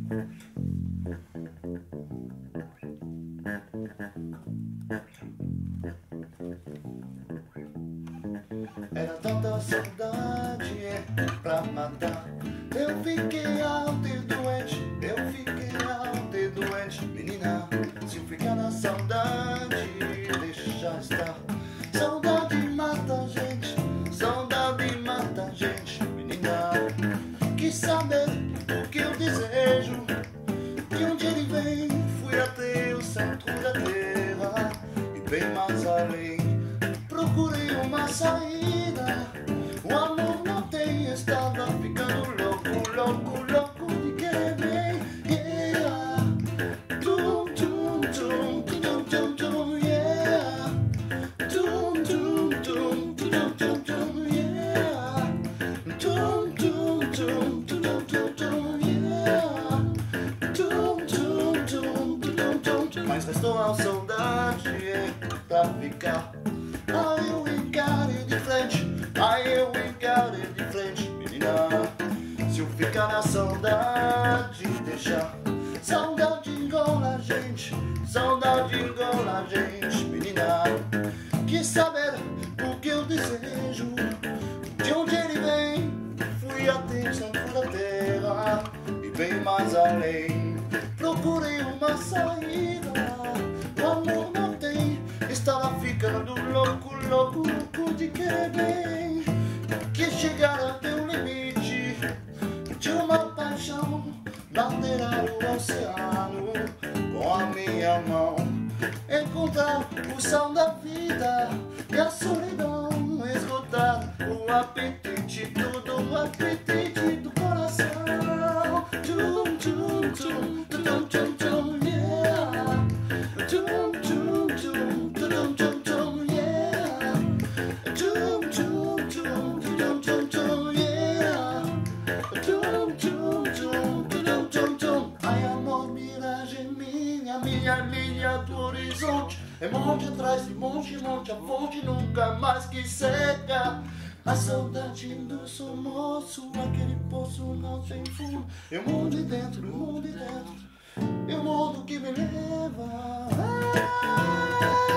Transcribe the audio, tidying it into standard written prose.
Era tanta saudade pra matar. Eu fiquei alto e doente, eu fiquei alto e doente. Menina, se ficar na saudade, deixa estar. Saudade mata a gente, saudade mata a gente. Menina, quis saber o que eu desejo, que um dia ele vem, fui até o centro da terra e bem mais além. Procurei uma saída, o amor não tem, estava ficando louco, louco, louco de querer bem. Yeah, tum, tum, tum, tum, tum, tum, yeah, tum, tum, tum, tum, tum, tum, yeah, tum, tum, tum, tum, tum, tum, yeah, tum, tum, tum, tum, tum. Mas restou a saudade pra ficar. Aí eu encarei de frente, aí eu encarei de frente. Menina, se eu ficar na saudade, deixar. Saudade engola a gente, saudade engola a gente. Menina, quis saber o que eu desejo, de onde ele vem, fui até o centro da terra e bem mais além. Procurei uma saída, o amor não tem, estava ficando louco, louco, louco de querer bem. Quis chegar até o limite de uma paixão, bandeirar o oceano com a minha mão, encontrar o sal da vida e a solidão, esgotar o apetite, todo o apetite do coração. Tum, tum, tum, tum, tum, tum, yeah. Tum, tum, tum, tum, tum, tum, yeah. Tum, tum, tum, tum, tum, tum, yeah. Tum, tum, tum, tum, tum, tum. Ai, amor, miragem minha linha do horizonte. É monte atrás de monte, monte, a fonte nunca mais que seca. A saudade do somoço, aquele poço não tem fundo. Eu mundo de dentro, eu mundo de dentro, eu mundo que me leva.